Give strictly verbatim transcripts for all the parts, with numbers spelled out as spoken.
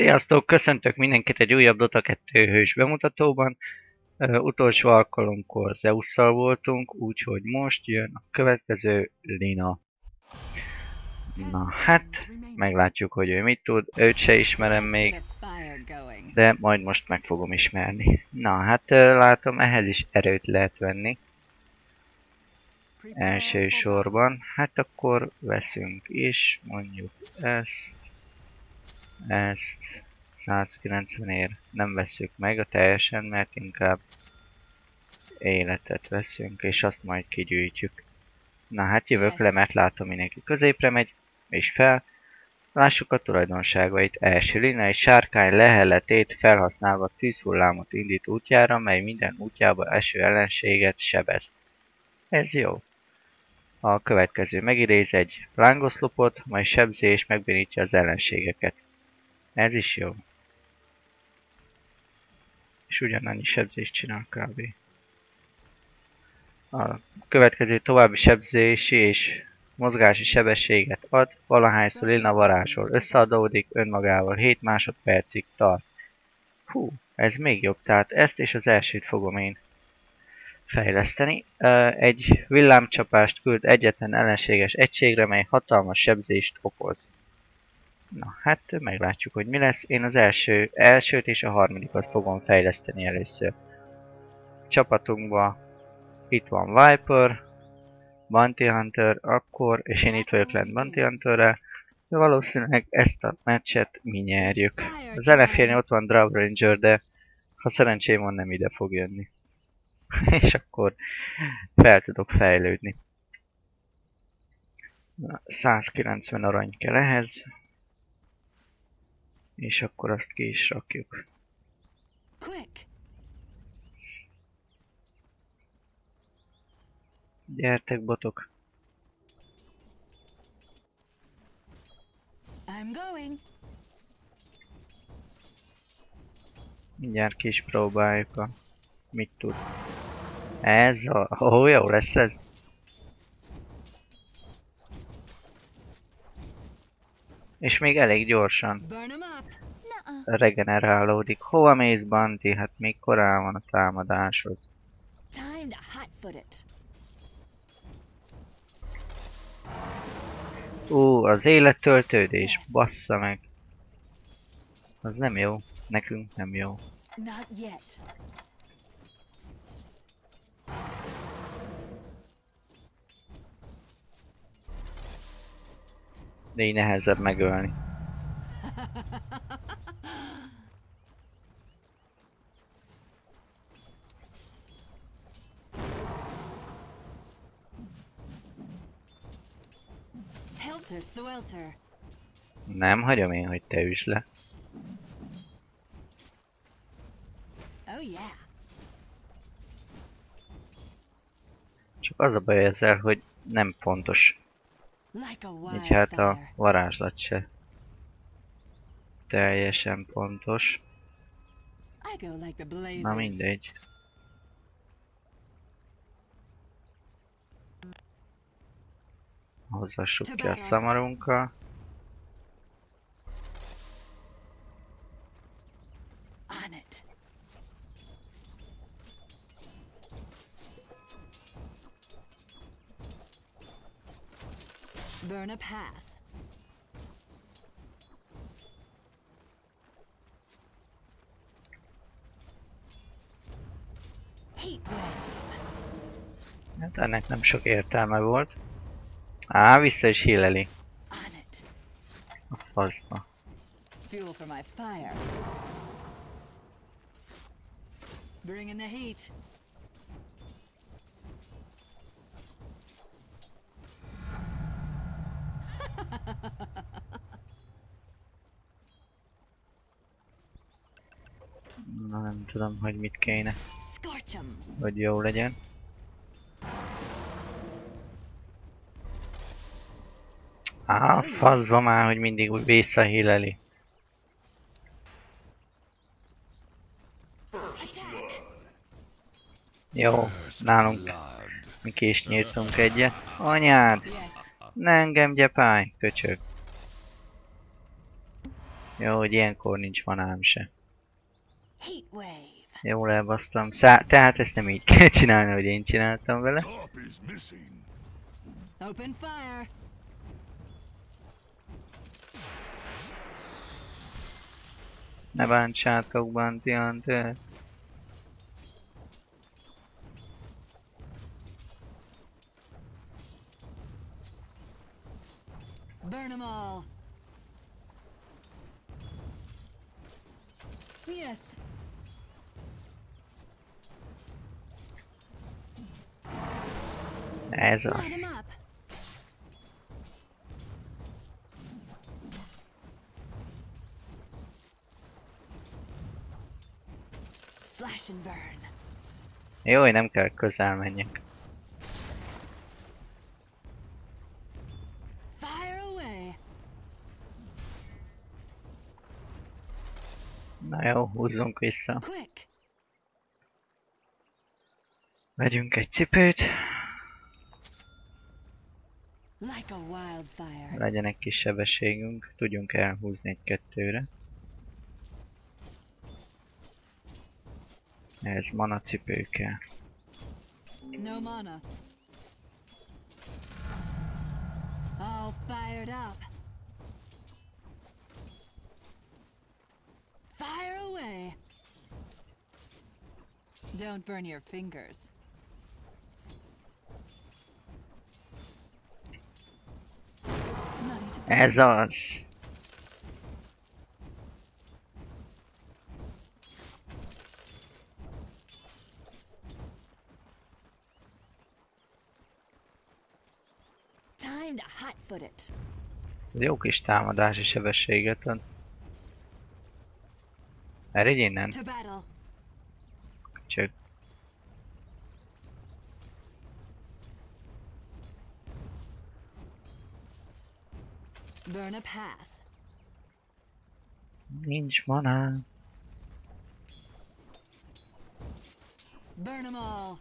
Sziasztok! Köszöntök mindenkit egy újabb Dota kettő hős bemutatóban. Uh, utolsó alkalomkor Zeusszal voltunk, úgyhogy most jön a következő Lina. Na hát, meglátjuk, hogy ő mit tud. Őt se ismerem még, de majd most meg fogom ismerni. Na hát, uh, látom, ehhez is erőt lehet venni. Első sorban. Hát akkor veszünk is, mondjuk ezt, ezt. száz kilencvenért nem vesszük meg a teljesen, mert inkább életet veszünk, és azt majd kigyűjtjük. Na hát jövök le, mert látom mindenki középre megy, és fel. Lássuk a tulajdonságait. Első Lina egy sárkány lehelletét felhasználva tűzhullámot indít útjára, mely minden útjába eső ellenséget sebez. Ez jó. A következő megidéz egy lángoszlopot, majd sebzi és megbénítja az ellenségeket. Ez is jó. És ugyanannyi sebzést csinál kb. A következő további sebzési és mozgási sebességet ad, valahányszor Lina varázsol, összeadódik önmagával hét másodpercig tart. Hú, ez még jobb, tehát ezt és az elsőt fogom én fejleszteni. Egy villámcsapást küld egyetlen ellenséges egységre, mely hatalmas sebzést okoz. Na, hát meglátjuk, hogy mi lesz. Én az első, elsőt és a harmadikat fogom fejleszteni először. Csapatunkban itt van Viper, Bounty Hunter, akkor, és én itt vagyok lent Bounty Hunterrel, de valószínűleg ezt a meccset mi nyerjük. Az ellenfélnél ott van Drow Ranger, de ha szerencsém van, nem ide fog jönni. És akkor fel tudok fejlődni. Na, száz kilencven arany kell ehhez. És akkor azt ki is rakjuk. Gyertek, botok! Mindjárt ki is próbáljuk a... mit tud. Ez a... ó, jó lesz ez! És még elég gyorsan regenerálódik. Hova mész, Bounty? Hát még korán van a támadáshoz. Ú, az élettöltődés, bassza meg. Az nem jó. Nekünk nem jó. De így nehezebb megölni. Nem hagyom én, hogy te üsd le. Csak az a baj ezzel, hogy nem pontos. Így hát a varázslat se teljesen pontos. Na mindegy. Hozzassuk ki a szamarunkkal. Burn a path. Hát ennek nem sok értelme volt. Á, vissza is híleli. A faszba. Fuel for my fire. Bring in the heat. Na nem tudom, hogy mit kéne, hogy jó legyen. Á, faszba már, hogy mindig úgy visszahíleli. Jó, nálunk mi ki is nyírtunk egyet. Anyád! Ne engem gyepálj, köcsög! Jó, hogy ilyenkor nincs manám se. Heat wave. Jól elbasztam. Szá tehát ezt nem így kell csinálni, hogy én csináltam vele. Open fire. Ne bántsátok, Bounty Hunter. Burn them all. Yes. Ez Light az. 'em up. Slash and burn. Jó, hogy nem kell közel menjek. Fire away. Na jó, húzzunk vissza. Quick. Vegyünk egy cipőt. Like a wildfire. Legyen egy kis sebességünk. Tudjunk elhúzni egy-kettőre. Ez mana cipő kell. No mana. All fired up. Fire away. Don't burn your fingers. Money to burn. Ez az. Time to hotfoot it. Jó kis támadási sebességet ad. Eredj innen, To battle. csak. Burn a path. Nincs mana. Burn them all.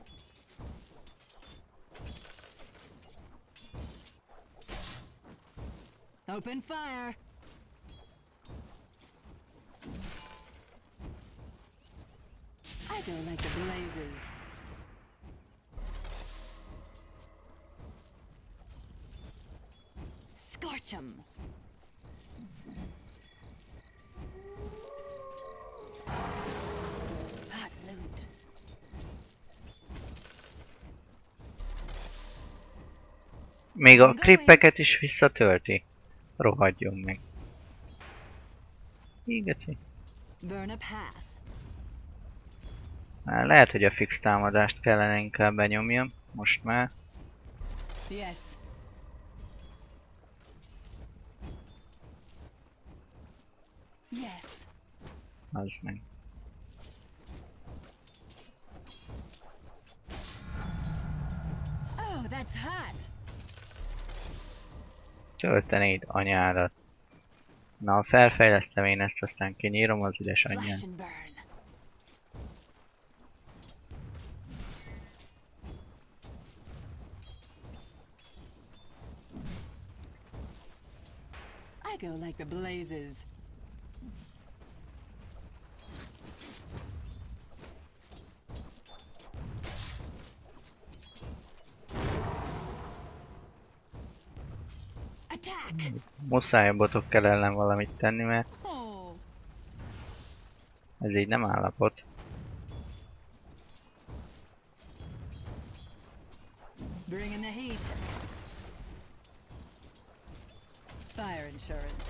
Open fire. I go like the blazes. Scorch 'em. Hot loot. Még a krippeket is visszatölti. Rohadjon meg. Igeci. Burn a path. Hát lehet, hogy a fix támadást kellene inkább benyomjam. Most már. Yes. Yes. Az meg. Oh, that's hot. Töltenéd anyádat. Na, felfejlesztem én ezt, aztán kinyírom az édesanyját. Slash and burn. I go like the blazes. Attack! Muszáj a botokkal ellen valamit tenni, mert Oh, ez így nem állapot. bring in the heat. Fire insurance.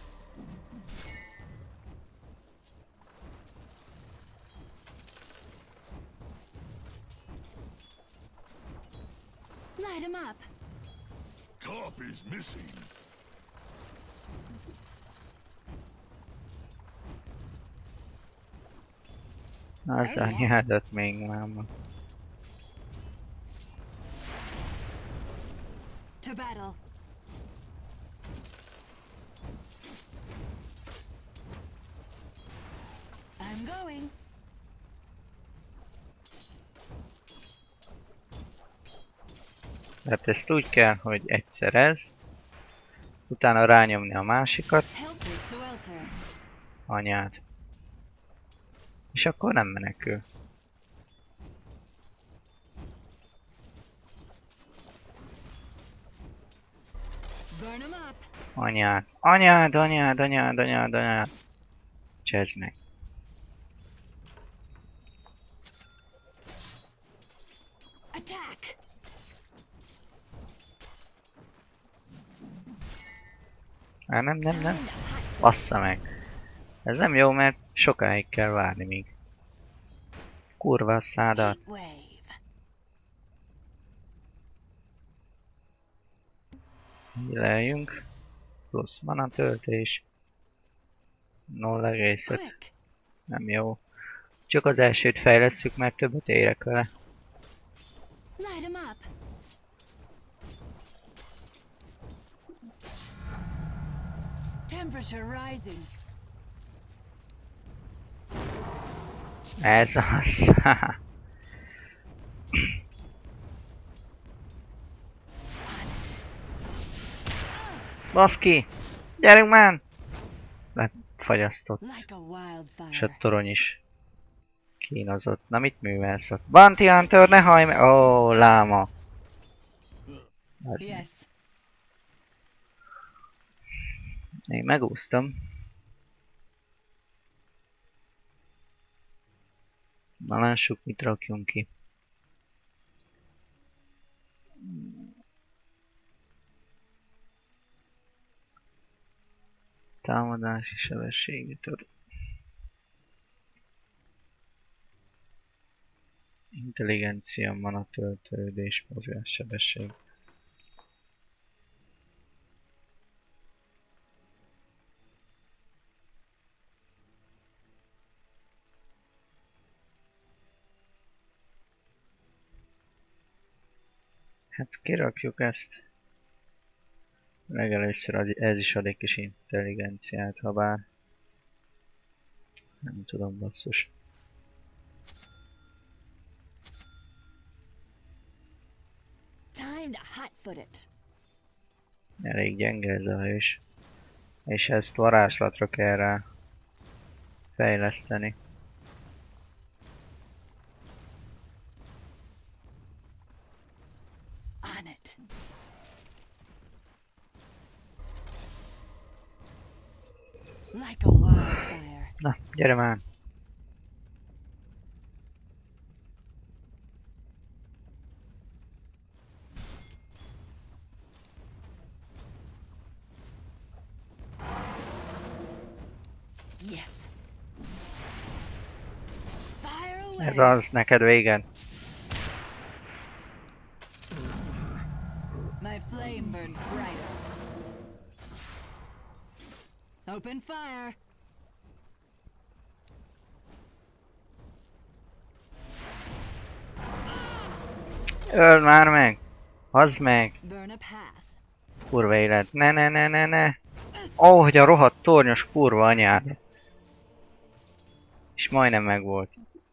Light 'em up. Top is missing. Az anyádat még máma. To battle. I'm going. Tehát ezt úgy kell, hogy egyszer ez, Utána rányomni a másikat, Helter Skelter. anyát. És akkor nem menekül. Burn 'em up. Anyád, anyád, anyád, anyád, anyád, anyád. Csezd meg. Attack. Á, nem, nem, nem. Time to hot foot Bassza meg. Ez nem jó, mert sokáig kell várni még. Kurva a it. szádat. Heat wave. Leljünk. Plusz mana töltés. nulla egész öt. Quick. Nem jó. Csak az elsőt fejlesszük, mert többet érek vele. Light 'em up. Temperature rising. Ez az. Baszki! Gyerünk már! Lefagyasztott. Like a wildfire. És a torony is kínozott. Na mit művelsz ott? Bounty Hunter, ne hajj meg! Ó, láma! Az Yes. Én megúsztam. Na lássuk, mit rakjunk ki. Támadási sebességét ad. Intelligencia, mana töltődés, mozgássebesség. Hát kirakjuk ezt. Legelőször ad- ez is ad egy kis intelligenciát, ha bár nem tudom, basszus. Time to hot foot it. Elég gyenge ez a hős. És ezt varázslatra kell rá fejleszteni. On it. Like a wildfire. Na, gyere már! Yes. Fire away. Ez az, neked véged. My flame burns brighter. Open fire. Öld már meg! Hozd meg! Burn a path. Kurva élet. Ne, ne, ne, ne, ne! Ó, oh, hogy a rohadt tornyos kurva anyád. És majdnem megvolt.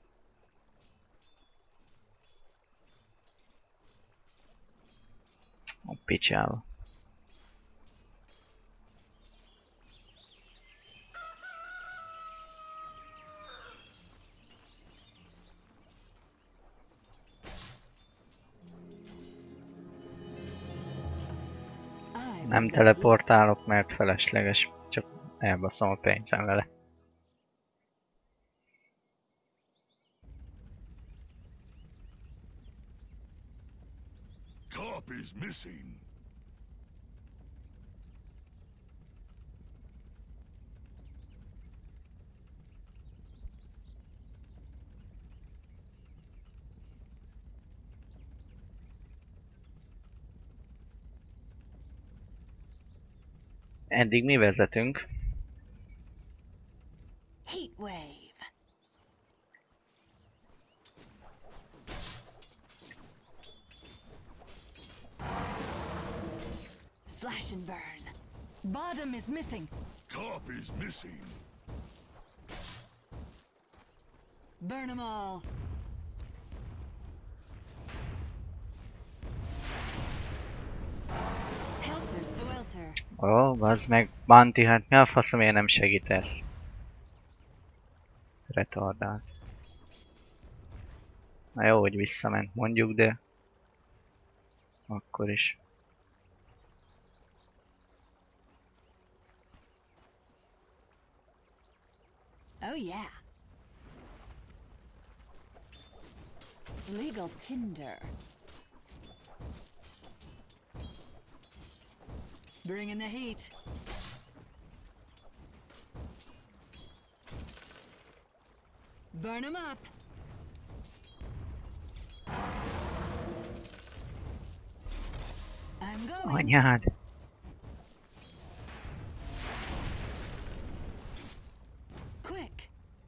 A picsába. I Nem will teleportálok, mert felesleges. Csak elbaszom a pénzem vele. Top is missing. Eddig mi vezetünk. Heat wave. Slash and burn. Bottom is missing. Top is missing. Burn them all. Helter Helter Skelter. Ó, oh, bazd meg, Bounty, hát mi a faszomért nem segítesz? Retardált. Na jó, hogy visszament mondjuk, de... Akkor is. Oh yeah. Legal tinder. Bringing the heat. Burn 'em up. I'm going. Anyád! Quick.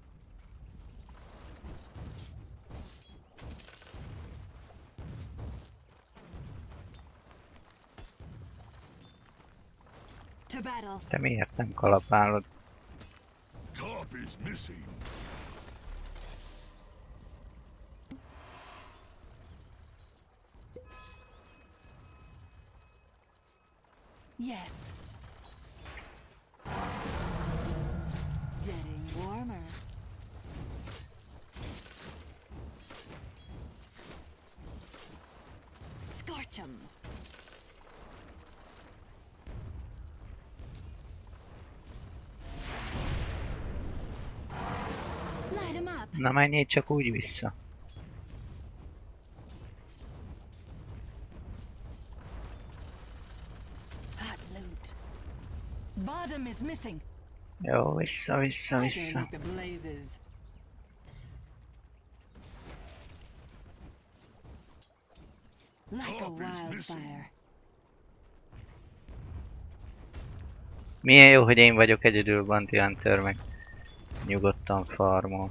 To battle. Te miért nem kalapálod? Top is missing. Yes. Getting warmer. Scorch 'em. Light 'em up. Na menjél csak úgy vissza. Hot loot. Bottom is missing. Jó, vissza, vissza, I don't vissza. like the blazes. Like a Top is missing. wildfire. Milyen jó, hogy én vagyok egyedül Bounty Hunter, meg nyugodtan farmol.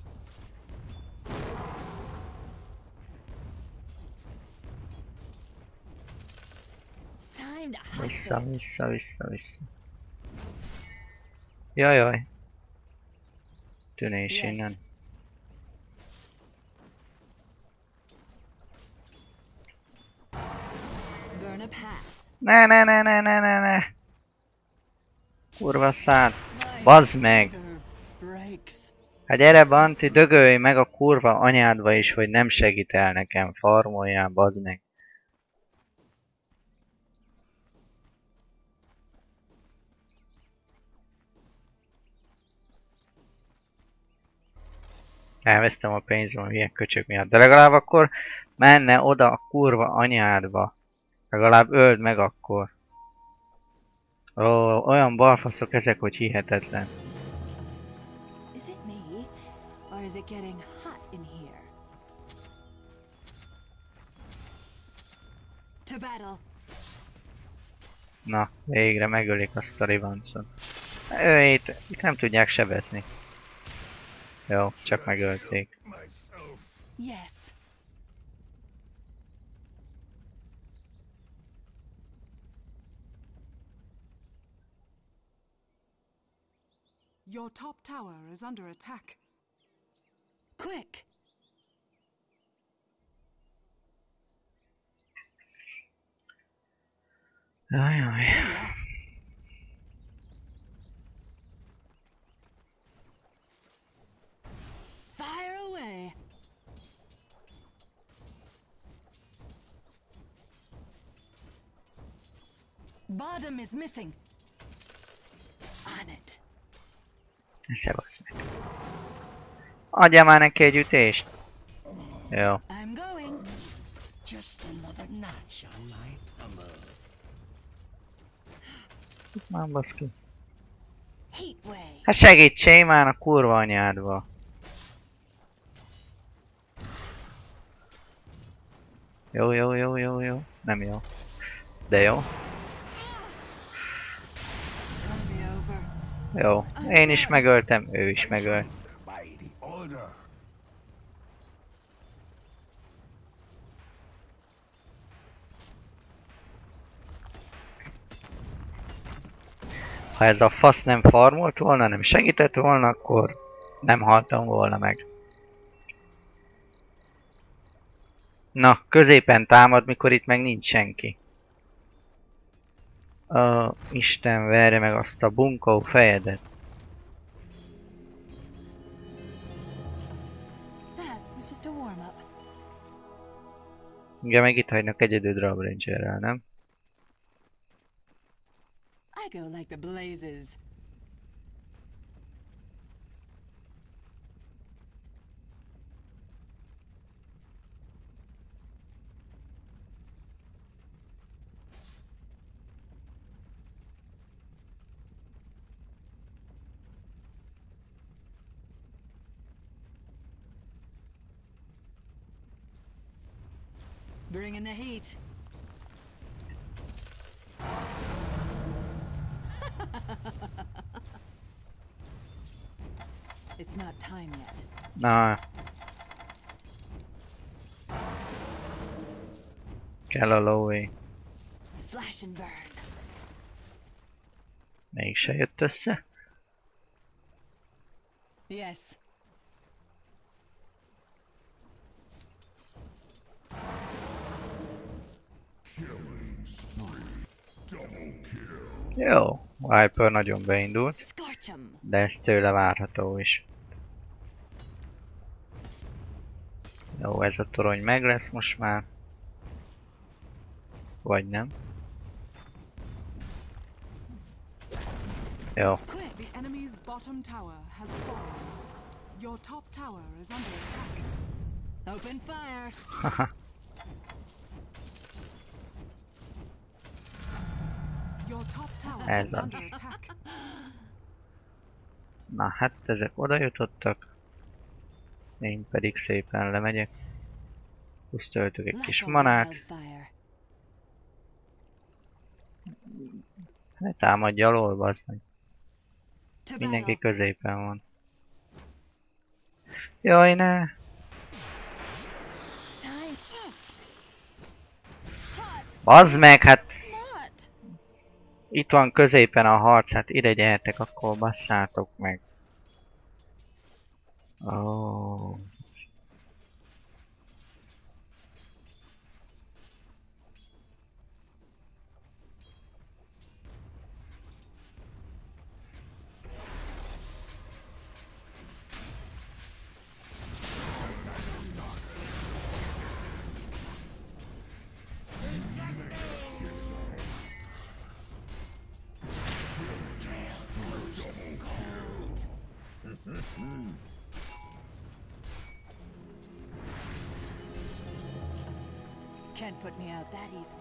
Time to hot Vissza, foot. vissza, vissza, vissza. Jajaj. Tűnés Yes. innen. Burn a path. Ne, ne, ne, ne, ne, ne, ne. Kurva szár. My Bazd meg! fever breaks. Hát gyere Bounty, dögölj meg a kurva anyádba is, hogy nem segít el nekem. Farmoljál, bazd meg. Elvesztem a pénzem a hülye köcsök miatt, de legalább akkor menne oda a kurva anyádba. Legalább öld meg akkor. Ó, olyan balfaszok ezek, hogy hihetetlen. Is it me, or is it getting hot in here? To battle. Na, végre megölik azt a Rivancot. Ő itt, itt nem tudják sebezni. Jó, csak megölték. Myself. Yes. Your top tower is under attack. Quick. Ajaj. Fire away. Bottom is missing. On it. Szevasz meg. Adjál már neki egy ütést. Jó. I'm going. Just another notch on my hammer. Már baszki. Heat wave. Hát segítsél már a kurva anyádba. Jó, jó, jó, jó, jó. Nem jó. De jó. It'll be over. Jó. Én is megöltem, ő is megölt. By the order. Ha ez a fasz nem farmolt volna, nem segített volna, akkor nem haltam volna meg. Na, középen támad, mikor itt meg nincs senki. Ó, Isten verje meg azt a bunkó fejedet. That was just a warm-up. Ugye meg itt hagynak egyedül Drab Rangerrel, nem? I go like the blazes. Bringing the heat. It's not time yet. Na. Kell a lóvé. Slash and burn. Mégse jött össze. Yes. Jó. Viper nagyon beindult. Scorch 'em. De ez tőle várható is. Jó, ez a torony meg lesz most már. Vagy nem. Jó. Quick! The enemy's bottom tower has fallen. Your top tower is under attack. Open fire. Your top tower Ez is az. under attack. Na hát ezek oda jutottak. Én pedig szépen lemegyek. Plusz töltök egy kis Like a manát. wildfire. Ne támadj alól, bazd meg. To Mindenki battle. középen van. Jaj, ne! Time. Hot. Bazd meg, hát Not. itt van középen a harc, hát ide gyertek, akkor basszátok meg. Ó. Oh. Can't put me out that easily.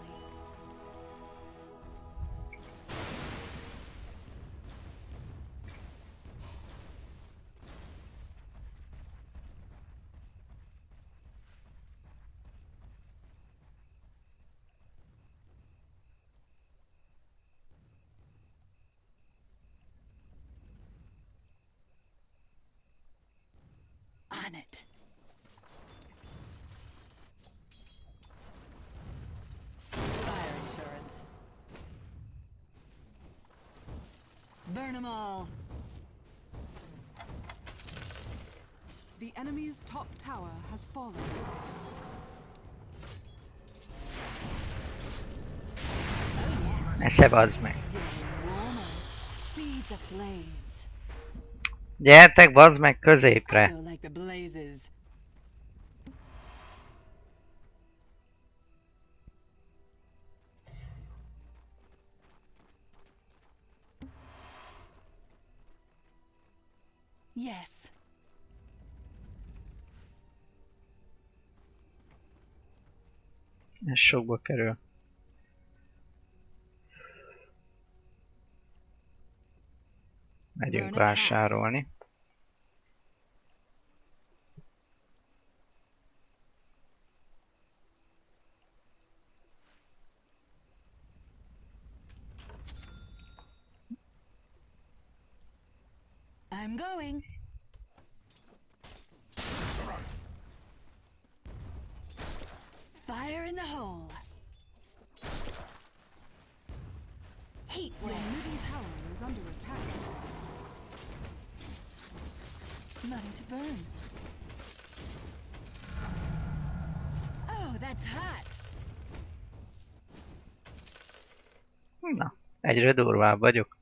On it. Fire insurance. Burn them all. The enemy's top tower has fallen. Ne se bazd meg. Getting warmer. Feed the flames. Gyertek, bazd meg I középre. go like the blazes. Yes. Ez sokba kerül. Megyünk vásárolni. I'm going. Fire in the hole. Heat Your wave. middle tower is under attack. Money to burn. Oh, that's hot. Na, Egyre durvább vagyok.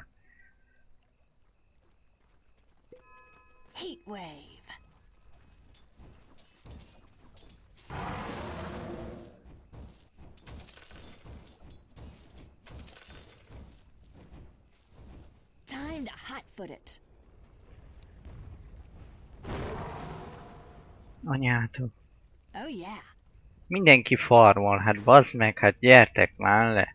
Heat wave. Time to hotfoot it. Anyátok. Oh yeah. Mindenki farmol, hát bazd meg, hát gyertek már le.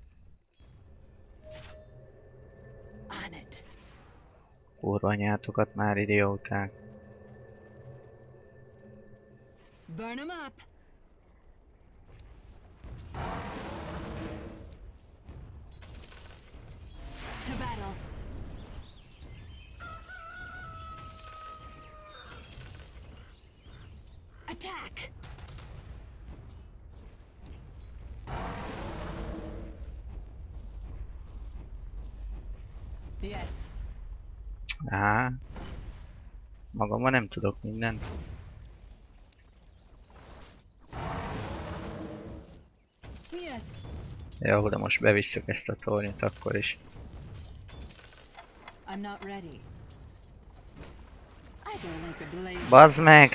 On it. Kurva anyátokat már idióták. Burn 'em up. To battle. Attack. Yes. Á. Magamban nem tudok mindent. Yes. Jó, de most bevisszük ezt a tornyot akkor is. I'm not ready. I go like a blaze. Bazd meg!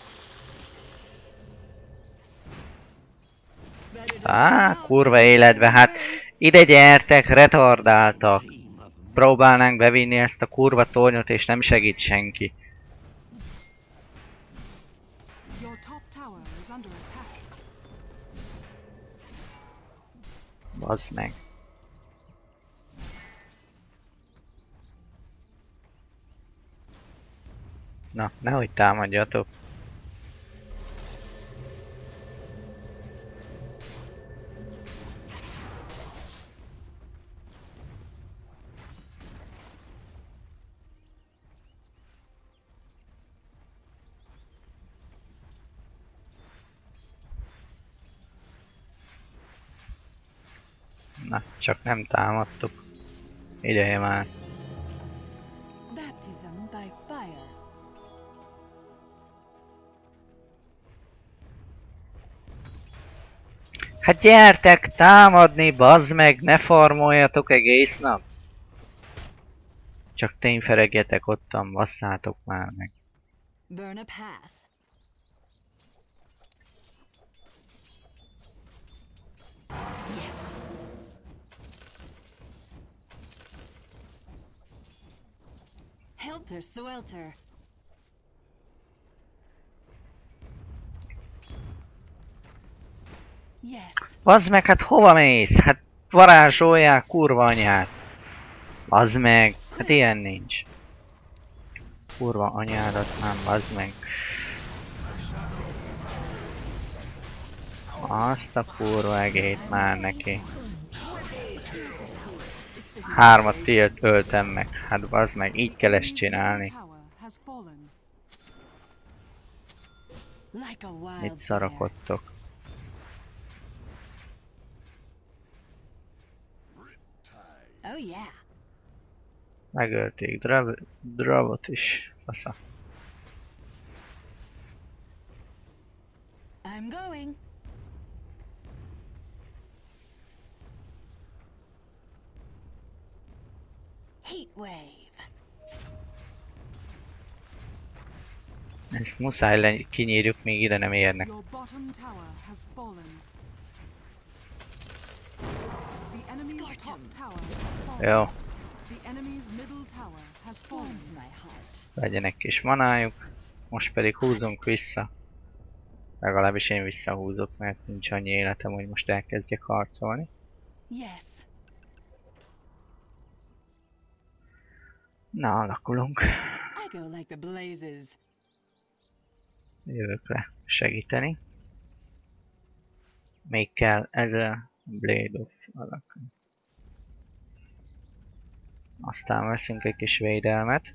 Better to Á, now kurva életbe, hát ide gyertek, retardáltak. Dream of Próbálnánk bevinni ezt a kurva tornyot és nem segít senki. Your top tower is under attack. Bazd meg. Na, nehogy támadjatok. Na, csak nem támadtuk. Ideje már. Baptism by fire. Hát gyertek támadni, bazd meg, ne farmoljatok egész nap. Csak tényferegjetek ottan, basszátok már meg. Burn a path. Yes. Helter swelter. Yes. Bazd meg, hát hova mész? Hát varázsolják, kurva anyát. Bazd meg, hát ilyen nincs. Kurva anyádat nem, bazd meg. Azt a kurva egét már neki. Hármat tilt öltem meg, hát bazd meg, így kell ezt csinálni. Tower has fallen. Like a wild Mit szarakodtok? bear. Oh yeah. Megölték Drav Dravot is. Fasza. I'm going. Heat wave. Ezt muszáj le kinyírjuk, még ide nem érnek. Your bottom tower has fallen. The enemy's Scorch top 'em. tower has fallen. Jó, The enemy's middle tower has fallen. Warms my heart. legyenek kis manájuk. Most pedig húzunk vissza. Legalábbis én visszahúzok, mert nincs annyi életem, hogy most elkezdjek harcolni. Yes. Na, alakulunk. I go like the blazes. Jövök le segíteni. Még kell ez a Blade of alak. Aztán veszünk egy kis védelmet.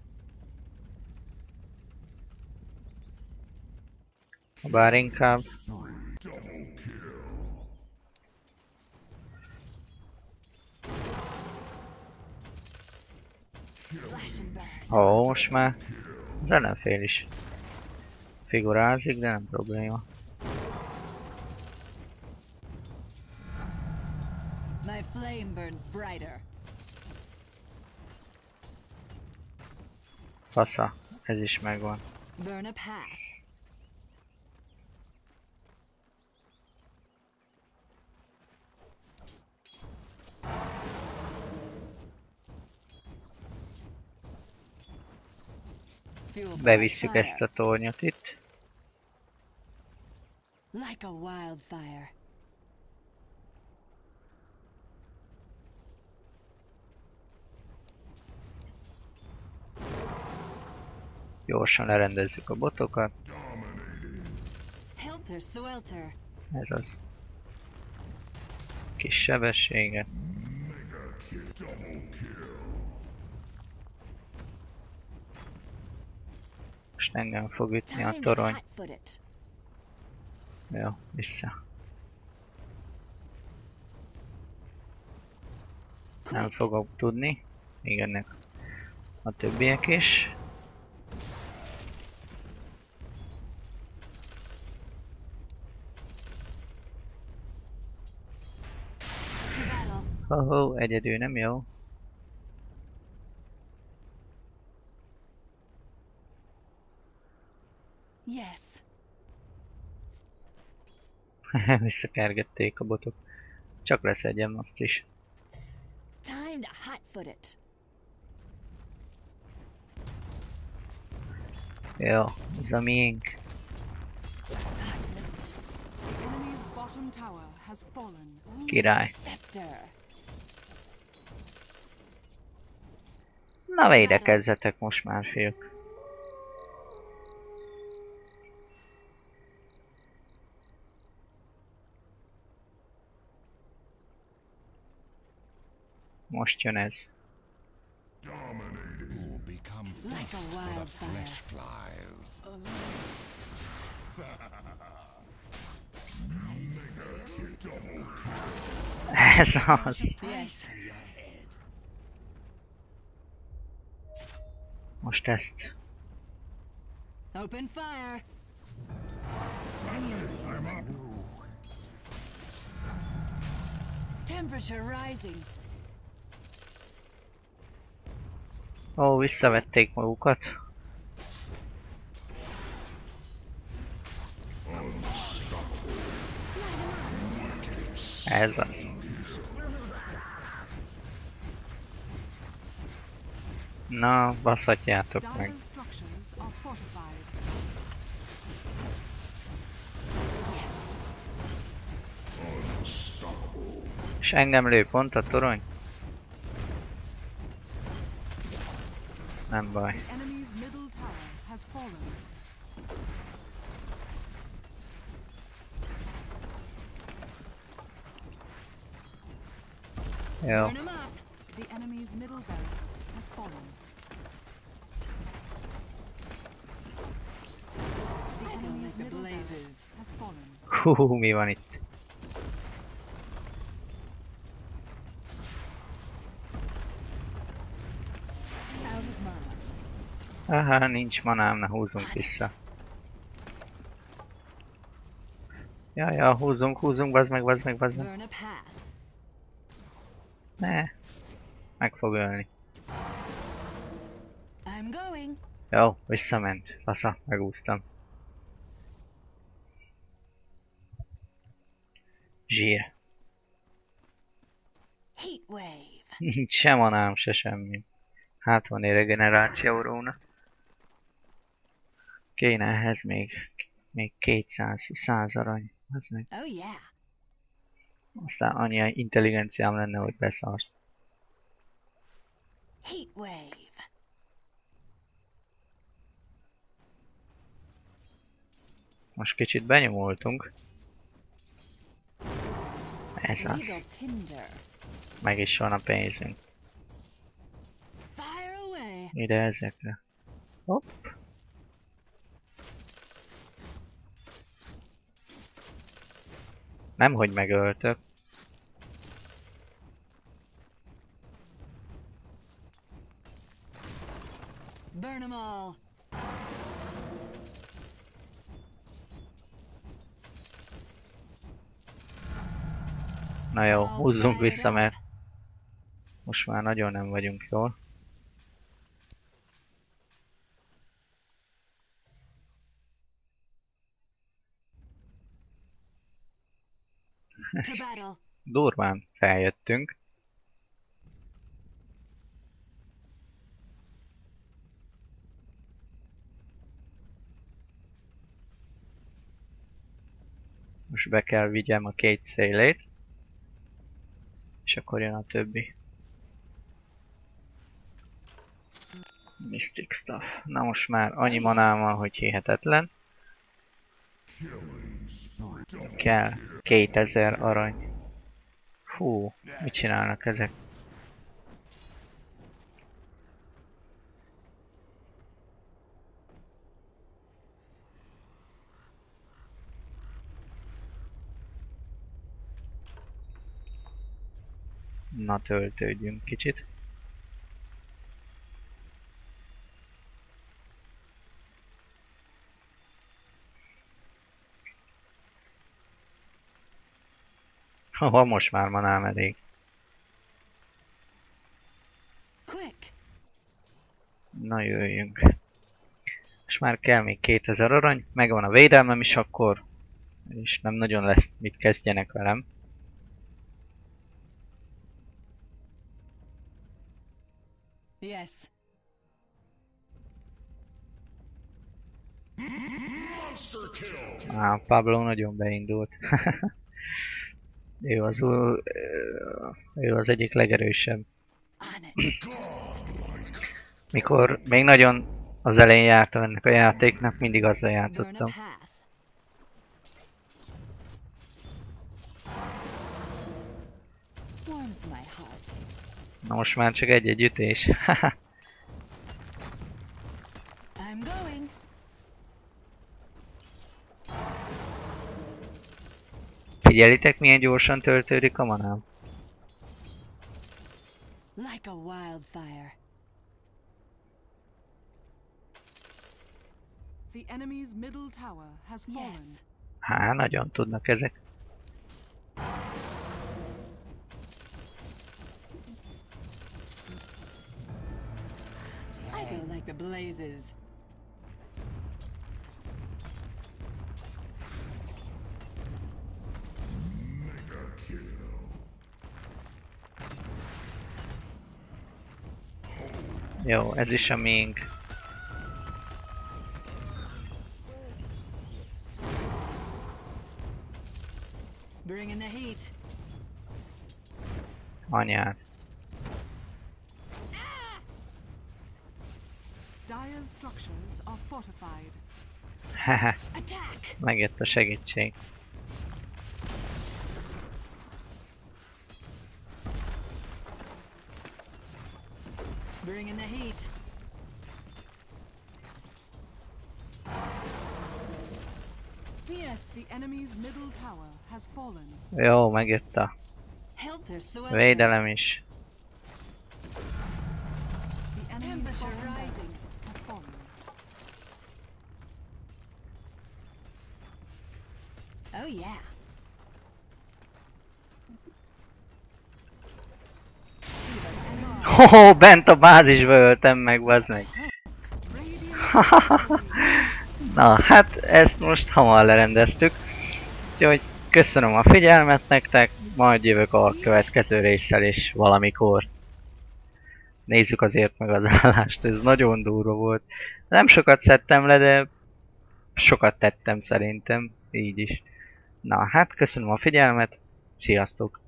Bár inkább Slash and burn. ó, most már az ellenfél is figurázik, de nem probléma. My flame flame burns brighter. Fasza, ez is megvan. Burn a path. Fuel for Bevisszük fire. ezt a tornyot itt. Like a wildfire. Gyorsan lerendezzük a botokat. Helter Swelter. Ez az. Kis sebességet. Most engem fog ütni a Time to torony. hotfoot it. Jó, vissza. Nem fogok tudni. Még ennek a többiek is. To battle. Ho-ho, egyedül nem jó. Yes. Visszakergették a botok. Csak leszedjem azt is. Time to hotfoot it. Jó, ez a miénk. Hot note. The enemy's bottom tower has fallen. Ooh, Király. Scepter. Na védekezzetek most már, fiúk. Most jön ez. Will become Like a feast for the wildfire. flesh flies. Ez az. Yes. Most ezt. Open fire. Temperature rising. Ó, visszavették magukat. Ez az. Na, baszhatjátok meg. Dire's structures are fortified. Yes. És engem lő pont a torony? Nem baj. The enemy's middle tower has fallen. Jó. Burn 'em up. The enemy's middle barracks has fallen. The enemy's like the middle blazes. barracks has fallen. Hú, mi van itt? Out of mana. Aha, nincs manám, na húzunk vissza. Ja, ja, húzunk, húzunk, bazd meg, bazd meg, bazd meg. Burn a path. Ne. Meg fog ölni. I'm going. Jó, visszament. Fasza, megúsztam. Zsír. Heat wave. Nincs se manám, se semmi. Hát van egy regenerációróna. Kéne ehhez még, még kétszáz, száz arany. Az meg. Oh yeah. Aztán annyi intelligenciám lenne, hogy beszarsz. Heat wave. Most kicsit benyomultunk. Ez Legal az. tinder. Meg is van a pénzünk. Fire away. Ide ezekre. Hopp. Nemhogy megöltök. Burn 'em all. Na jó, húzzunk vissza, mert Most már nagyon nem vagyunk jól. To battle. Durván feljöttünk. Most be kell vigyem a két szélét. És akkor jön a többi. Mystic stuff. Na most már annyi manám van, hogy hihetetlen. Kell kétezer arany. Hú, mit csinálnak ezek? Na, töltődjünk kicsit. Ha most már manám elég. Quick. Na, jöjjünk. És már kell még kétezer arany, megvan a védelmem is akkor, és nem nagyon lesz mit kezdjenek velem. Yes. Á, Pablo nagyon beindult. ő, az, ő, ő az egyik legerősebb. On it. Mikor még nagyon az elején jártam ennek a játéknak, mindig azzal Burn a játszottam. path. Warms my heart. Na most már csak egy-egy ütés. I'm going. Figyelitek, milyen gyorsan töltődik a manám? Like a wildfire. The enemy's middle tower has fallen. Yes. Há, nagyon tudnak ezek. I go like the blazes. Jó, ez is a miénk. Bring in the heat. Anyád. Dire's structures are fortified. Hehe, Attack. megjött a segítség. Bring in the heat. Yes. The enemy's middle tower has fallen. Jó, megjött a Helter Skelter. védelem is. The enemy's Temperature bottom rising. barracks has fallen. Oh yeah. Hoho, bent a bázisba öltem meg, bazd meg. Radiant Na, hát ezt most hamar lerendeztük. Úgyhogy köszönöm a figyelmet nektek, majd jövök a következő résszel is valamikor. Nézzük azért meg az állást, ez nagyon durva volt. Nem sokat szedtem le, de sokat tettem szerintem, így is. Na, hát köszönöm a figyelmet, sziasztok!